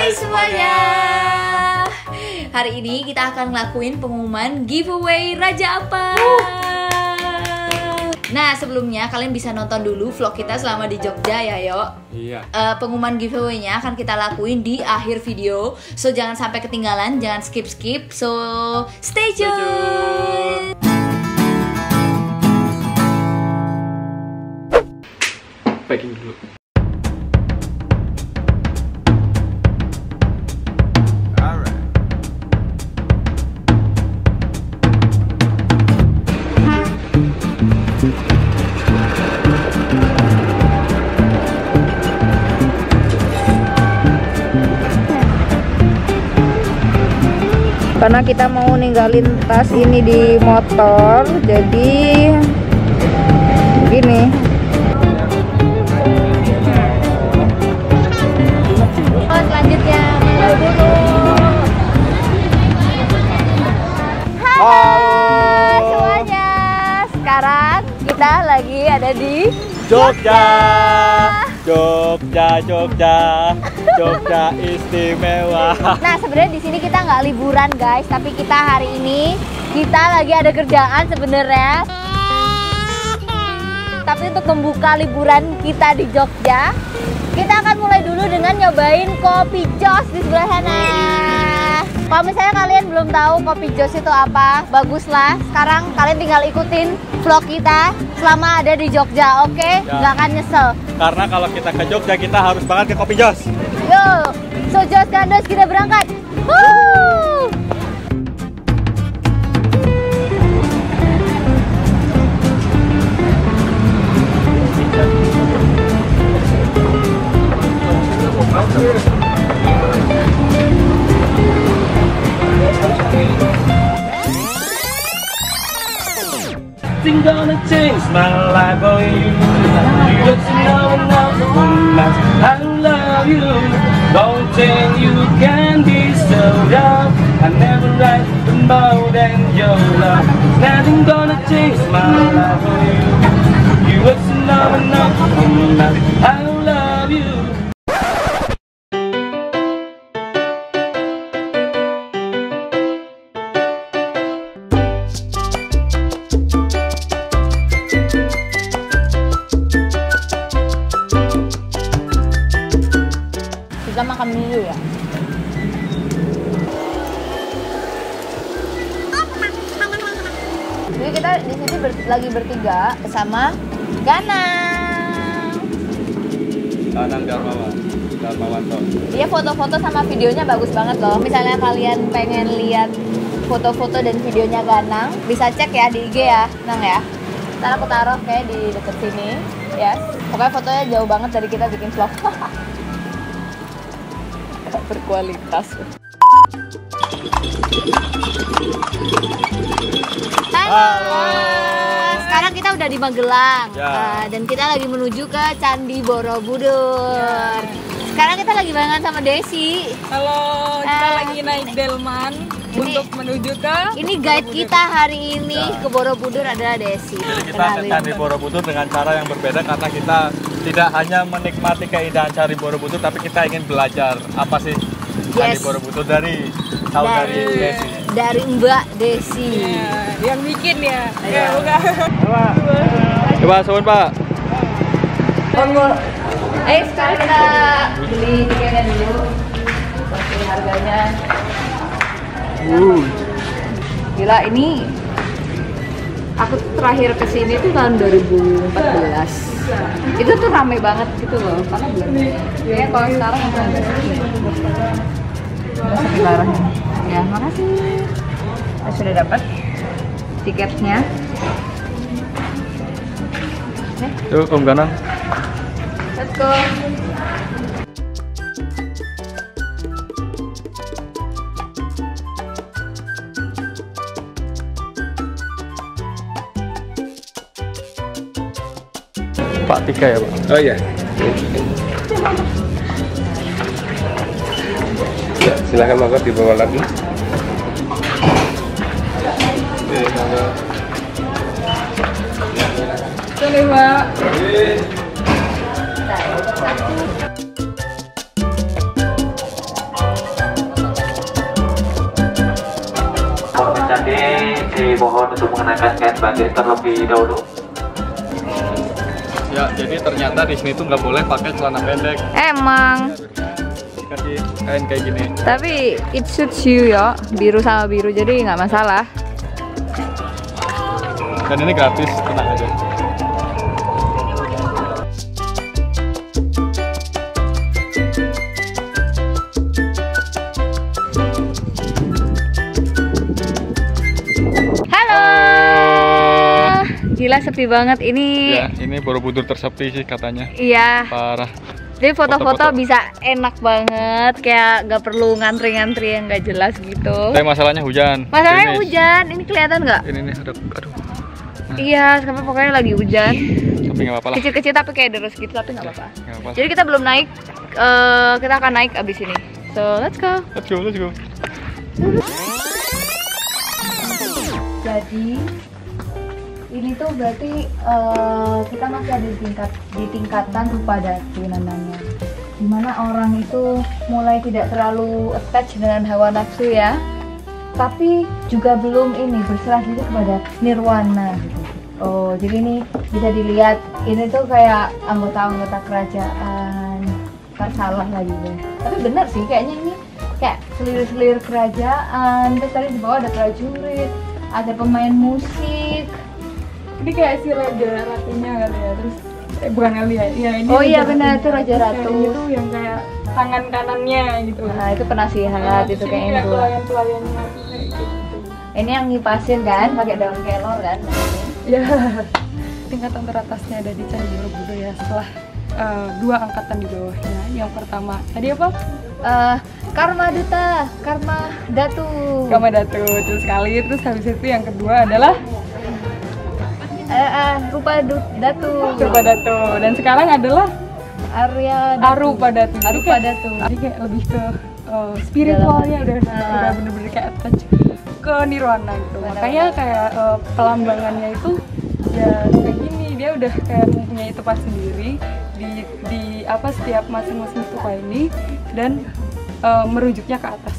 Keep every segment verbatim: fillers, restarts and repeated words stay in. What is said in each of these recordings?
Hai semuanya. Hari ini kita akan ngelakuin pengumuman giveaway Raja Apa. Nah, sebelumnya kalian bisa nonton dulu vlog kita selama di Jogja ya, yo. Iya. Uh, pengumuman giveaway-nya akan kita lakuin di akhir video. So jangan sampai ketinggalan, jangan skip-skip. So stay tune. Stay tune. Packing dulu. Karena kita mau ninggalin tas ini di motor, jadi gini. Oh, selanjutnya mau dulu. Hai semuanya. Sekarang kita lagi ada di Jogja. Jogja, Jogja, Jogja istimewa. Nah, sebenarnya di sini kita nggak liburan guys, tapi kita hari ini kita lagi ada kerjaan sebenarnya. Tapi untuk membuka liburan kita di Jogja, kita akan mulai dulu dengan nyobain kopi jos di sebelah sana. Kalau misalnya kalian belum tahu kopi jos itu apa, baguslah. Sekarang kalian tinggal ikutin vlog kita selama ada di Jogja, oke? Okay? Ya. Nggak akan nyesel. Karena kalau kita ke Jogja, kita harus banget ke kopi jos. Yo, so jos kandos kita berangkat. Woo! Nothing gonna change my life for you. But you know enough how much I love you. Don't think you can be so young. I never liked more than your love. Nothing gonna change my life for you. You but you know enough how much I love you. Kita makan dulu ya. Jadi kita di sini ber, lagi bertiga bersama Ganang. Ganang Darmawan, Darmawanto. Dia foto-foto sama videonya bagus banget loh. Misalnya kalian pengen lihat foto-foto dan videonya Ganang, bisa cek ya di I G ya, Nang ya. Ntar aku taruh kayak di deket sini, yes. Pokoknya fotonya jauh banget dari kita bikin vlog. Berkualitas. Halo. Sekarang kita udah di Magelang, ya. uh, dan kita lagi menuju ke Candi Borobudur. Ya. Sekarang kita lagi barengan sama Desi. Halo, kita uh, lagi naik delman ini, untuk menuju ke. Ini guide kita hari ini ya. ke Borobudur adalah Desi. Jadi kita ke Candi Borobudur dengan cara yang berbeda karena kita tidak hanya menikmati keindahan Candi Borobudur, tapi kita ingin belajar apa sih Candi Yes. Borobudur dari saudari Dari, Desi. dari Mbak Desi. Ya, yang bikin ya. Ya. Ya, bukan. Coba suun Pak. Eh, sekarang kita beli tiketnya dulu. Pasti harganya. Uh. Gila, ini aku terakhir kesini tuh tahun dua ribu empat belas. Itu tuh rame banget gitu loh, karena belum. Kayaknya kalau sekarang udah ada. Udah sakit darahnya. Ya, makasih. Kita sudah dapat tiketnya. Yuk Om Ganang. Let's go. Pak tiga ya Pak? Oh iya. Ya, silakan monggo dibawa lagi. Boleh, Mbak. Dimohon untuk mengenakan kain batik terlebih dahulu. Ya, jadi ternyata di sini tuh nggak boleh pakai celana pendek. Emang. Dikasih kain kayak gini. Tapi it suits you ya, biru sama biru jadi nggak masalah. Dan ini gratis, tenang aja. Halo. Gila sepi banget ini. Ya, ini Borobudur tersepi sih katanya. Iya. Parah. Jadi foto-foto Foto-foto. bisa enak banget, kayak gak perlu ngantri-ngantri yang gak jelas gitu. Tapi masalahnya hujan. Masalahnya Gerimis. hujan, ini kelihatan nggak? Ini nih, ada, aduh. Iya, sekarang pokoknya lagi hujan. Tapi nggak apa-apa lah. Kecil-kecil tapi kayak deres gitu, tapi nggak apa-apa. Nggak apa-apa. Jadi kita belum naik, eh, kita akan naik abis ini. So let's go. Let's go, let's go. Jadi ini tuh berarti eh, kita masih ada di tingkat di tingkatan Rupadati namanya, dimana orang itu mulai tidak terlalu attach dengan hawa nafsu ya, tapi juga belum ini berserah diri kepada nirwana gitu. Oh jadi ini bisa dilihat, ini tuh kayak anggota-anggota kerajaan. Kan salah lagi gue, tapi benar sih kayaknya ini kayak selir-selir kerajaan. Terus tadi di bawah ada prajurit, ada pemain musik. Ini kayak si raja ratunya kali ya, terus eh, bukan kali ya, ya ini Oh iya raja benar, ratunya. itu raja Terus ratu. kayak itu yang kayak tangan kanannya gitu. Nah itu penasihat, itu terus kayak ini itu. pelayan pelayannya kayak gitu. Ini yang ngipasin kan, pakai daun kelor kan. Ya, tingkatan teratasnya ada di Candi Borobudur ya, setelah eh, dua angkatan di bawahnya. Yang pertama tadi apa? Eh, Karma Duta, Karma Datu. Kama Datu, terus sekali. Terus habis itu yang kedua adalah Eh, eh, Rupa Du- Datu. Rupa Datu, dan sekarang adalah Arya Datu. Arupa Datu. Jadi Arupa kayak- Datu. Jadi kayak lebih ke uh, spiritualnya udah Nah. udah bener-bener kayak attach ke nirwana gitu. Benar-benar. Makanya kayak uh, pelambangannya itu ya kayak gini, dia udah kayak mempunyai tempat sendiri di di apa setiap masing-masing stupa ini, dan uh, merujuknya ke atas.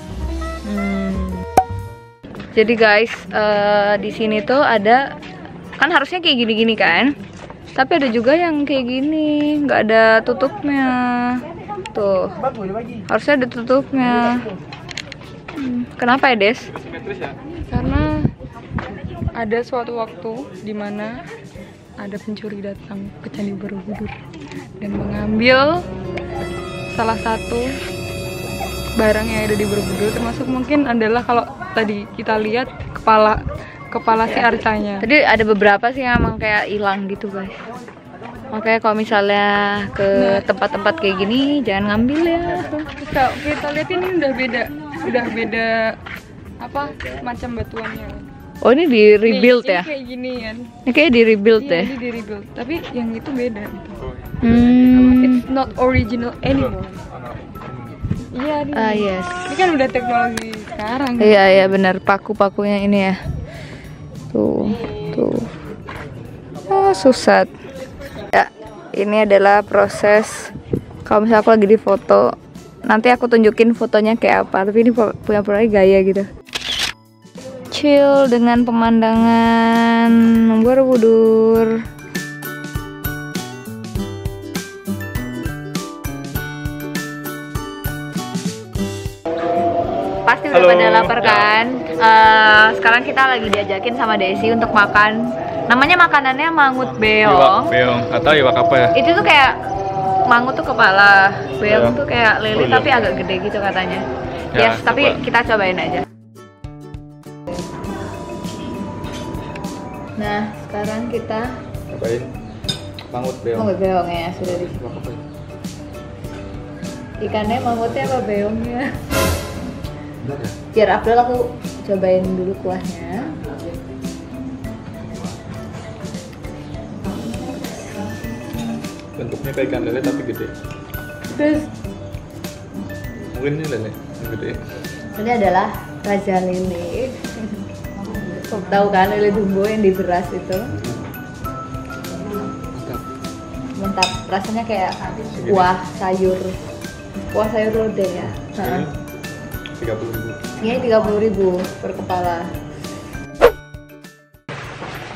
Hmm. Jadi guys, eh, di sini tuh ada, kan harusnya kayak gini-gini kan, tapi ada juga yang kayak gini, nggak ada tutupnya. Tuh, harusnya ada tutupnya. Hmm, Kenapa ya Des? Simetris ya? Karena ada suatu waktu di mana ada pencuri datang ke Candi Borobudur dan mengambil salah satu barang yang ada di Borobudur, termasuk mungkin adalah kalau tadi kita lihat kepala kepala si arcanya. Tadi ada beberapa sih yang emang kayak hilang gitu guys. Makanya kalau misalnya ke tempat-tempat kayak gini jangan ngambil ya. Terus kalau kita lihat ini udah beda, udah beda apa macam batuannya. Oh ini di rebuild Nih, ya? ini kayak gini kan. Ini kayak di rebuild Iya, ya? ini di rebuild. Tapi yang itu beda gitu. Hmm. It's not original anymore. Iya, ini. Ah yes. Ini kan udah teknologi sekarang. Iya iya benar, paku-pakunya ini ya. Tuh, tuh. Oh, susah. Ya, ini adalah proses kalau misalnya aku lagi di foto. Nanti aku tunjukin fotonya kayak apa, tapi ini punya punya gaya gitu. Chill dengan pemandangan Borobudur. Pasti udah Halo. pada lapar kan? Eh, sekarang kita lagi diajakin sama Desi untuk makan. Namanya makanannya mangut Iwak beong. beong atau iwak apa ya? Itu tuh kayak mangut tuh kepala, beong Ya. tuh kayak lele Oh, iya. tapi agak gede gitu katanya. Ya, Yes, tapi coba. kita cobain aja. Nah, sekarang kita Cobain mangut beong. mangut beong ya sudah di. Iwak apa ya? Ikannya mangutnya apa beongnya? Benar ya? Biar Abdul aku cobain dulu kuahnya. Bentuknya kayak ikan lele tapi gede. Terus Mungkin ini lele yang gede. ini adalah raja lele. Tahu kan lele dumbo yang di beras itu? Mantap. Mantap. Rasanya kayak kuah sayur. Kuah sayur lodeh ya. Heeh. Tiga puluh ribu. Ini tiga puluh ribu per kepala.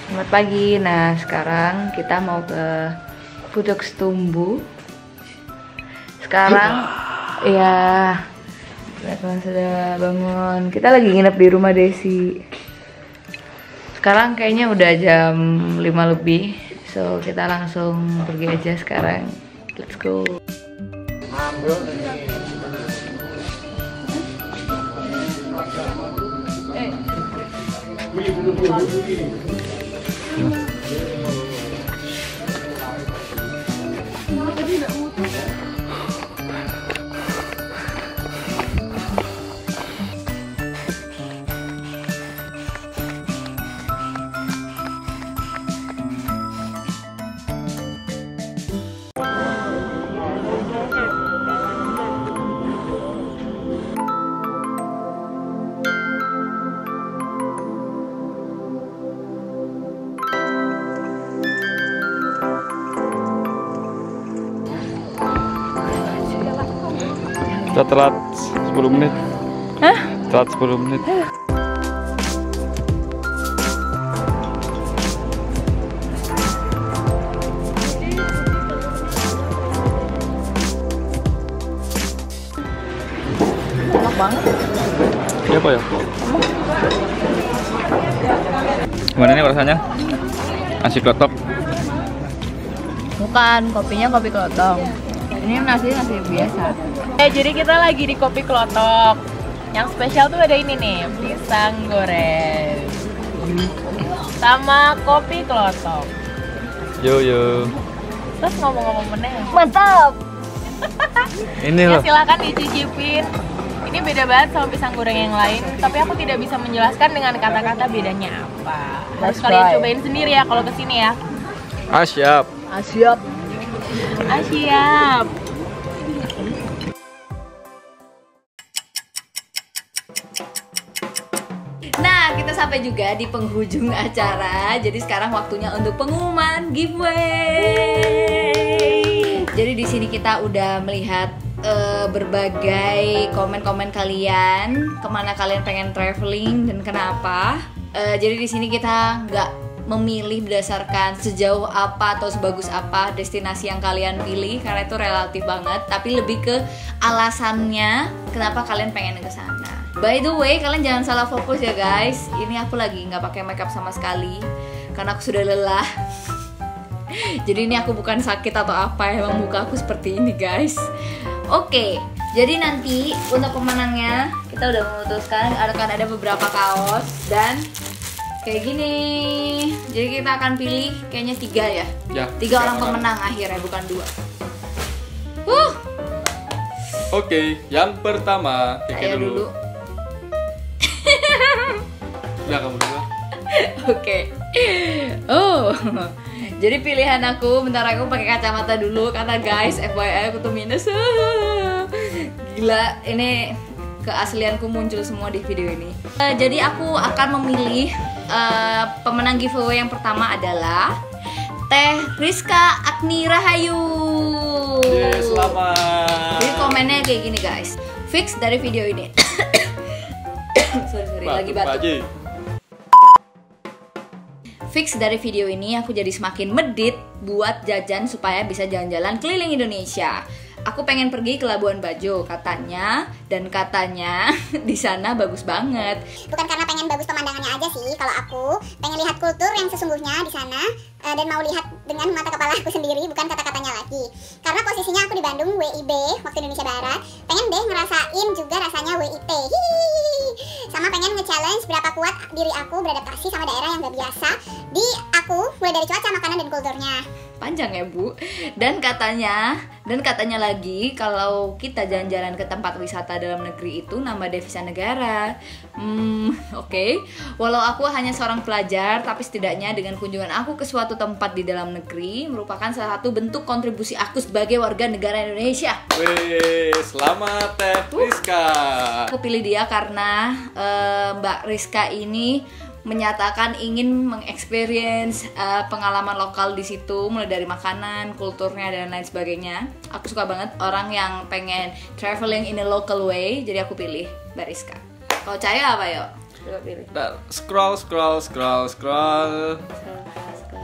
Selamat pagi. Nah, sekarang kita mau ke Pudok Setumbu. Sekarang ya teman sudah bangun. Kita lagi nginep di rumah Desi. Sekarang kayaknya udah jam lima lebih. So, kita langsung pergi aja sekarang. Let's go. Kita telat sepuluh menit. Hah? Telat sepuluh menit. Enak banget. Iya apa ya? Gimana nih rasanya? Nasi klotok. Bukan, kopinya kopi kelotong. Ini nasi nasi biasa. Eh, jadi kita lagi di Kopi Klotok. Yang spesial tuh ada ini nih, pisang goreng sama kopi klotok. Yo yo. Terus ngomong-ngomong meneh. Mantap. Ini Ya loh. silakan dicicipin. Ini beda banget sama pisang goreng yang lain, tapi aku tidak bisa menjelaskan dengan kata-kata bedanya apa. Harus Let's kalian try. cobain sendiri ya kalau kesini ya. Ah siap. Ah, siap. Ah, siap. Nah, kita sampai juga di penghujung acara. Jadi sekarang waktunya untuk pengumuman giveaway. Jadi di sini kita udah melihat eh, berbagai komen-komen kalian, kemana kalian pengen traveling dan kenapa. Eh, jadi di sini kita nggak memilih berdasarkan sejauh apa atau sebagus apa destinasi yang kalian pilih karena itu relatif banget, tapi lebih ke alasannya kenapa kalian pengen ke sana. By the way, kalian jangan salah fokus ya guys. Ini aku lagi nggak pakai makeup sama sekali karena aku sudah lelah. Jadi ini aku bukan sakit atau apa, emang muka aku seperti ini guys. Oke, jadi nanti untuk pemenangnya kita udah memutuskan akan ada beberapa kaos dan kayak gini. Jadi kita akan pilih kayaknya tiga ya. Ya. Tiga orang pemenang akhirnya, bukan dua. Uh, Oke, yang pertama saya dulu. Udah kamu dulu. Oke. Oh. Jadi pilihan aku, bentar aku pakai kacamata dulu karena guys, F Y I aku tuh minus. Gila, ini keaslianku muncul semua di video ini. Uh, jadi aku akan memilih uh, pemenang giveaway yang pertama adalah Teh Rizka Agni Rahayu. Yes, selamat. Jadi komennya kayak gini guys. Fix dari video ini. sorry, sorry, lagi batuk. Fix dari video ini aku jadi semakin medit buat jajan supaya bisa jalan-jalan keliling Indonesia. Aku pengen pergi ke Labuan Bajo katanya, dan katanya di sana bagus banget. Bukan karena pengen bagus pemandangannya aja sih, kalau aku pengen lihat kultur yang sesungguhnya di sana uh, dan mau lihat dengan mata kepala aku sendiri, bukan kata-katanya lagi. Karena posisinya aku di Bandung, W I B, waktu Indonesia Barat, pengen deh ngerasain juga rasanya W I T. Hihihi. Sama pengen nge-challenge berapa kuat diri aku beradaptasi sama daerah yang gak biasa di aku, mulai dari cuaca, makanan, dan kulturnya. Panjang ya Bu. Dan katanya, dan katanya lagi kalau kita jalan-jalan ke tempat wisata dalam negeri itu nambah devisa negara. Hmm, oke. Okay. Walau aku hanya seorang pelajar, tapi setidaknya dengan kunjungan aku ke suatu tempat di dalam negeri merupakan salah satu bentuk kontribusi aku sebagai warga negara Indonesia. Wih, selamat Teh Rizka. Aku pilih dia karena uh, Mbak Rizka ini menyatakan ingin mengexperience uh, pengalaman lokal di situ, mulai dari makanan, kulturnya dan lain sebagainya. Aku suka banget orang yang pengen traveling in a local way, jadi aku pilih Mbak Rizka. Kalau Caya apa yuk? Coba pilih. Scroll, scroll, scroll, scroll. Salah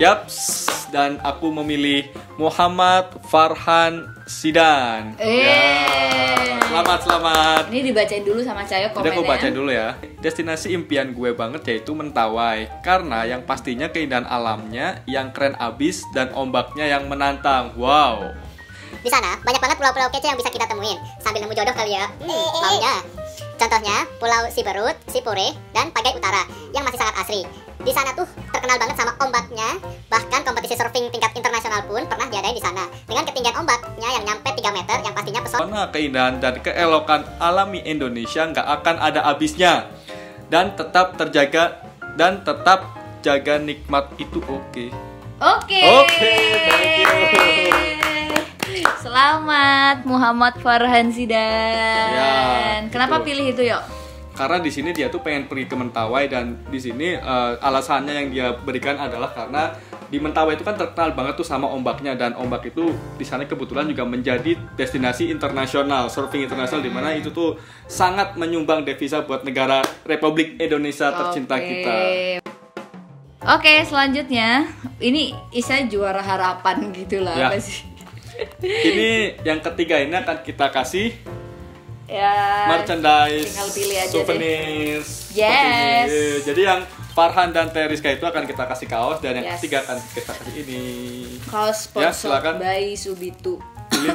Yaps, dan aku memilih Muhammad Farhan Sidan. Eh. Ya, selamat selamat. Ini dibacain dulu sama Cayo Jadi aku komennya. bacain dulu ya. Destinasi impian gue banget yaitu Mentawai, karena yang pastinya keindahan alamnya yang keren abis dan ombaknya yang menantang. Wow. Di sana banyak banget pulau-pulau kece yang bisa kita temuin sambil nemu jodoh kali ya. Hmm, maunya. Contohnya Pulau Siberut, Sipure, dan Pagai Utara yang masih sangat asri. Di sana tuh terkenal banget sama ombaknya. Bahkan kompetisi surfing tingkat internasional pun pernah diadain di sana dengan ketinggian ombaknya yang nyampe tiga meter yang pastinya pesona. Karena keindahan dan keelokan alami Indonesia nggak akan ada habisnya. Dan tetap terjaga dan tetap jaga nikmat itu oke. Oke. Oke, thank you. Selamat Muhammad Farhan Sidan. Ya, Kenapa gitu. pilih itu, Yok? Karena di sini dia tuh pengen pergi ke Mentawai, dan di sini uh, alasannya yang dia berikan adalah karena di Mentawai itu kan terkenal banget tuh sama ombaknya, dan ombak itu di sana kebetulan juga menjadi destinasi internasional, surfing internasional, di mana itu tuh sangat menyumbang devisa buat negara Republik Indonesia tercinta Oke. kita. Oke, selanjutnya ini Isa juara harapan gitu lah, Ya. apa sih? Ini yang ketiga ini akan kita kasih Ya. merchandise, tinggal pilih aja deh. souvenirs. seperti Yes. ini. Jadi yang Farhan dan Teriska itu akan kita kasih kaos, dan yang Yes. ketiga akan kita kasih ini. Kaos Ya, sponsor silakan. by Subitu.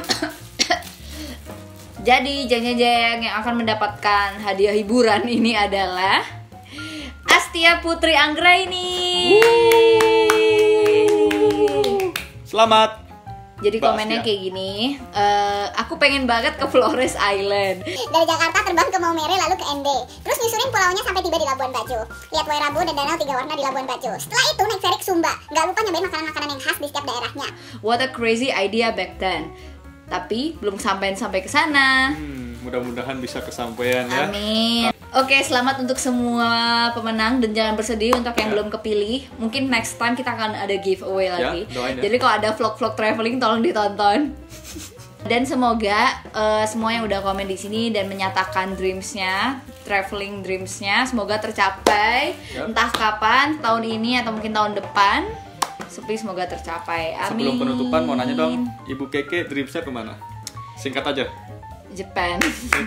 Jadi jeng-jeng yang akan mendapatkan hadiah hiburan ini adalah Astia Putri Anggraini. Selamat. Jadi Mbak komennya Astia. kayak gini, eh, aku pengen banget ke Flores Island. Dari Jakarta terbang ke Maumere lalu ke N B. Terus nyusurin pulaunya sampai tiba di Labuan Bajo. Lihat Wairabo dan danau tiga warna di Labuan Bajo. Setelah itu naik ferry ke Sumba. Gak lupa nyobain makanan-makanan yang khas di setiap daerahnya. What a crazy idea back then. Tapi belum sampai sampai ke sana. Hmm, mudah-mudahan bisa kesampaian ya. Amin. Oke, selamat untuk semua pemenang, dan jangan bersedih untuk yang Ya. belum kepilih. Mungkin next time kita akan ada giveaway lagi. doain ya. Jadi kalau ada vlog-vlog traveling tolong ditonton. Dan semoga eh, semua yang udah komen di sini dan menyatakan dreamsnya, traveling dreamsnya, semoga tercapai. Ya. Entah kapan, tahun ini atau mungkin tahun depan. Tapi semoga tercapai. Amin. Sebelum penutupan mau nanya dong, Ibu Keke dreamsnya kemana? Singkat aja. Japan.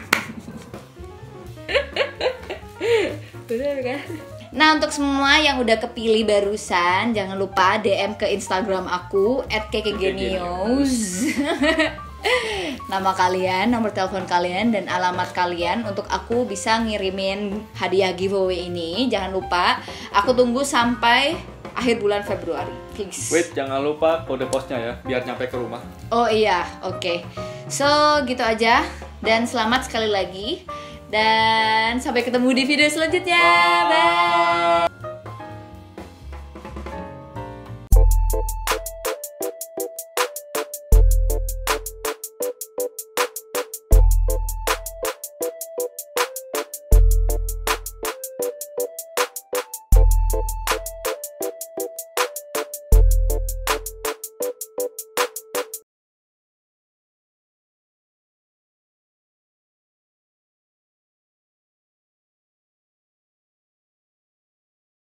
Bener kan? Nah, untuk semua yang udah kepilih barusan, jangan lupa D M ke Instagram aku at kekegenius. Nama kalian, nomor telepon kalian, dan alamat kalian untuk aku bisa ngirimin hadiah giveaway ini. Jangan lupa, aku tunggu sampai akhir bulan Februari, please. Wait, jangan lupa kode posnya ya, biar nyampe ke rumah. Oh iya, oke. So, gitu aja. Dan selamat sekali lagi. Dan sampai ketemu di video selanjutnya. Bye.